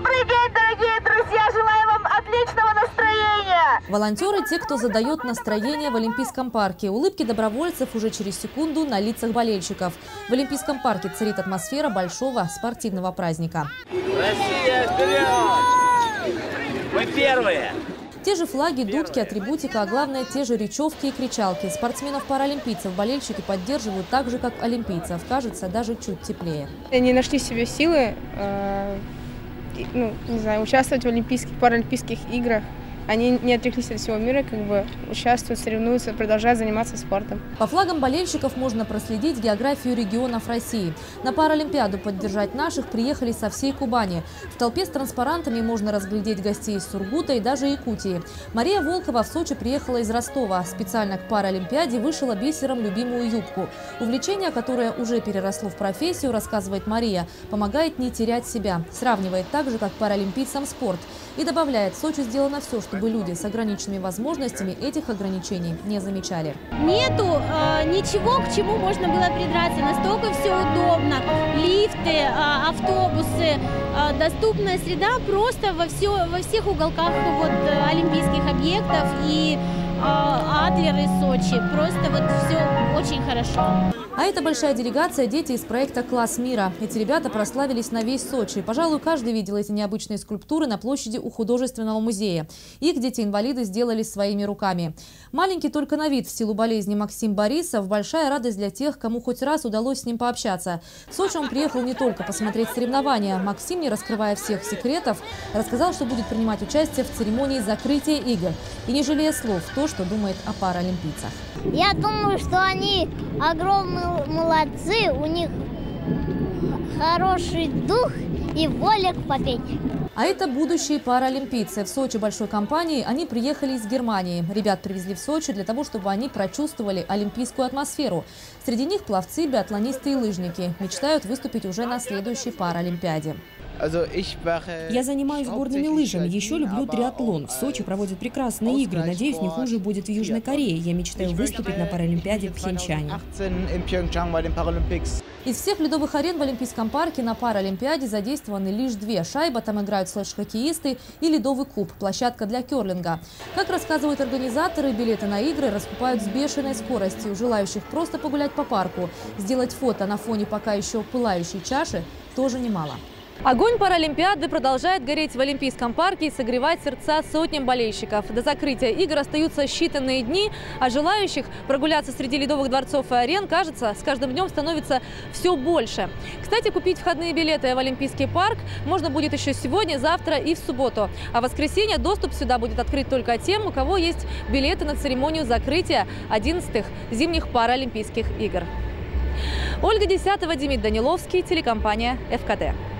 Добрый день, дорогие друзья! Желаю вам отличного настроения! Волонтеры – те, кто задает настроение в Олимпийском парке. Улыбки добровольцев уже через секунду на лицах болельщиков. В Олимпийском парке царит атмосфера большого спортивного праздника. Россия, вперед! Мы первые! Те же флаги, дудки, атрибутика, а главное, те же речевки и кричалки. Спортсменов-паралимпийцев болельщики поддерживают так же, как олимпийцев. Кажется, даже чуть теплее. Они нашли в себе силы, участвовать в олимпийских, паралимпийских играх. Они не отреклись от всего мира, участвуют, соревнуются, продолжают заниматься спортом. По флагам болельщиков можно проследить географию регионов России. На Паралимпиаду поддержать наших приехали со всей Кубани. В толпе с транспарантами можно разглядеть гостей из Сургута и даже Якутии. Мария Волкова в Сочи приехала из Ростова. Специально к Паралимпиаде вышила бисером любимую юбку. Увлечение, которое уже переросло в профессию, рассказывает Мария, помогает не терять себя. Сравнивает так же, как паралимпийцам спорт. И добавляет, в Сочи сделано все, чтобы люди с ограниченными возможностями этих ограничений не замечали. Нету ничего, к чему можно было придраться. Настолько все удобно. Лифты, автобусы, доступная среда просто во всех уголках олимпийских объектов и Адлер из Сочи. Просто все очень хорошо. А это большая делегация, дети из проекта «Класс мира». Эти ребята прославились на весь Сочи. Пожалуй, каждый видел эти необычные скульптуры на площади у художественного музея. Их дети-инвалиды сделали своими руками. Маленький только на вид в силу болезни Максим Борисов – большая радость для тех, кому хоть раз удалось с ним пообщаться. В Сочи он приехал не только посмотреть соревнования. Максим, не раскрывая всех секретов, рассказал, что будет принимать участие в церемонии закрытия игр. И не жалея слов то, что думает о паралимпийцах. Я думаю, что они огромные молодцы, у них хороший дух и воля к победе. А это будущие паралимпийцы. В Сочи большой компанией они приехали из Германии. Ребят привезли в Сочи для того, чтобы они прочувствовали олимпийскую атмосферу. Среди них пловцы, биатлонисты и лыжники. Мечтают выступить уже на следующей Паралимпиаде. Я занимаюсь горными лыжами, еще люблю триатлон. В Сочи проводят прекрасные игры. Надеюсь, не хуже будет в Южной Корее. Я мечтаю выступить на Паралимпиаде в Пхенчхане. Из всех ледовых арен в Олимпийском парке на Паралимпиаде задействованы лишь две. Шайба, там играют слэш-хоккеисты, и ледовый куб, площадка для керлинга. Как рассказывают организаторы, билеты на игры раскупают с бешеной скоростью. Желающих просто погулять по парку, сделать фото на фоне пока еще пылающей чаши тоже немало. Огонь Паралимпиады продолжает гореть в Олимпийском парке и согревать сердца сотням болельщиков. До закрытия игр остаются считанные дни, а желающих прогуляться среди ледовых дворцов и арен, кажется, с каждым днем становится все больше. Кстати, купить входные билеты в Олимпийский парк можно будет еще сегодня, завтра и в субботу. А в воскресенье доступ сюда будет открыт только тем, у кого есть билеты на церемонию закрытия 11-х зимних Паралимпийских игр. Ольга Десятова, Демид Даниловский, телекомпания ФКТ.